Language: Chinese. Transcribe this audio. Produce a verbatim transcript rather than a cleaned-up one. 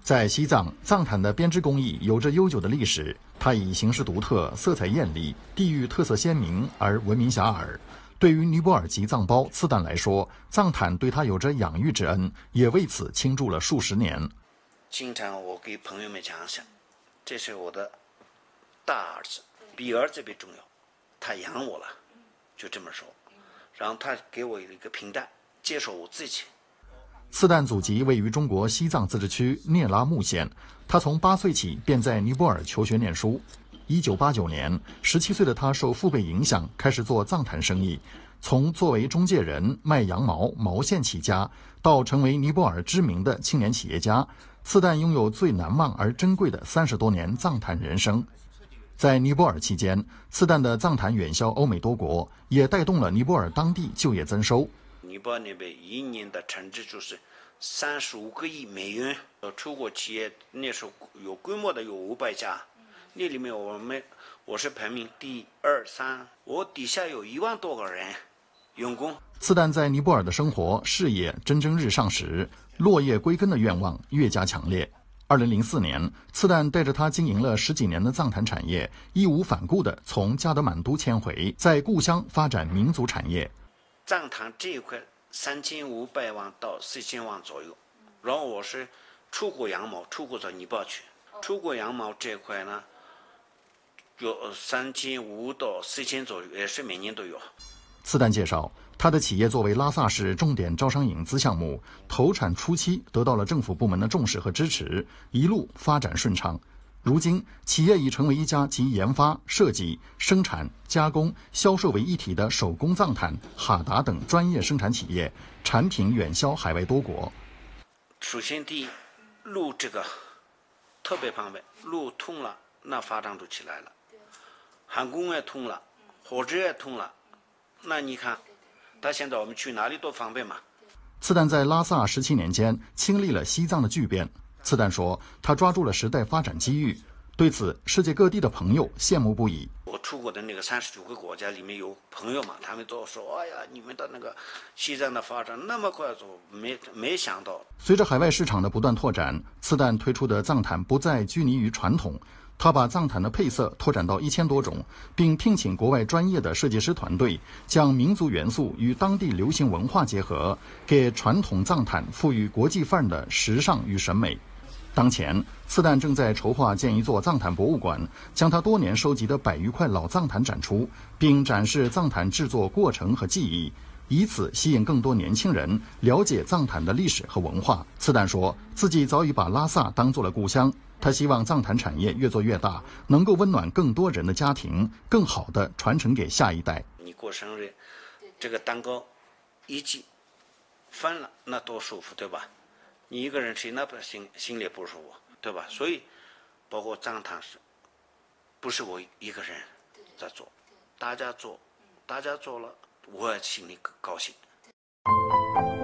在西藏，藏毯的编织工艺有着悠久的历史，它以形式独特、色彩艳丽、地域特色鲜明而闻名遐迩。对于尼泊尔籍藏胞次旦来说，藏毯对他有着养育之恩，也为此倾注了数十年。 经常我给朋友们讲讲，这是我的大儿子，比儿子比重要，他养我了，就这么说。然后他给我一个平台，接受我自己。 次旦祖籍位于中国西藏自治区聂拉木县，他从八岁起便在尼泊尔求学念书。一九八九年，十七岁的他受父辈影响，开始做藏毯生意。从作为中介人卖羊毛、毛线起家，到成为尼泊尔知名的青年企业家，次旦拥有最难忘而珍贵的三十多年藏毯人生。在尼泊尔期间，次旦的藏毯远销欧美多国，也带动了尼泊尔当地就业增收。 尼泊尔那边一年的产值就是三十五个亿美元，呃，出国企业那时候有规模的有五百家，那里面我们我是排名第二三，我底下有一万多个人员工。 次旦在尼泊尔的生活事业蒸蒸日上时，落叶归根的愿望越加强烈。二零零四年，次旦带着他经营了十几年的藏毯产业，义无反顾地从加德满都迁回，在故乡发展民族产业。 藏毯这一块三千五百万到四千万左右，然后我是出国羊毛，出国到尼泊尔去。出国羊毛这一块呢，有三千五到四千左右，也是每年都有。 次旦介绍，他的企业作为拉萨市重点招商引资项目，投产初期得到了政府部门的重视和支持，一路发展顺畅。如今，企业已成为一家集研发、设计、生产、加工、销售为一体的手工藏毯、哈达等专业生产企业，产品远销海外多国。 首先，第一，路这个特别方便，路通了，那发展就起来了。航空也通了，火车也通了，那你看，他现在我们去哪里都方便嘛。 次旦在拉萨十七年间，经历了西藏的巨变。次旦说，他抓住了时代发展机遇，对此世界各地的朋友羡慕不已。 我出国的那个三十九个国家里面有朋友嘛，他们都说，哎呀，你们的那个西藏的发展那么快，就没没想到。 随着海外市场的不断拓展，次旦推出的藏毯不再拘泥于传统，他把藏毯的配色拓展到一千多种，并聘请国外专业的设计师团队，将民族元素与当地流行文化结合，给传统藏毯赋予国际范儿的时尚与审美。当前，次旦正在筹划建一座藏毯博物馆，将他多年收集的百余块老藏毯展出，并展示藏毯制作过程和技艺，以此吸引更多年轻人了解藏毯的历史和文化。次旦说，自己早已把拉萨当作了故乡，他希望藏毯产业越做越大，能够温暖更多人的家庭，更好地传承给下一代。 你过生日，这个蛋糕一记翻了，那多舒服，对吧？你一个人吃，那不心心里不舒服，对吧？所以，包括藏毯是，不是我一个人在做，大家做，大家做了，我也心里高兴。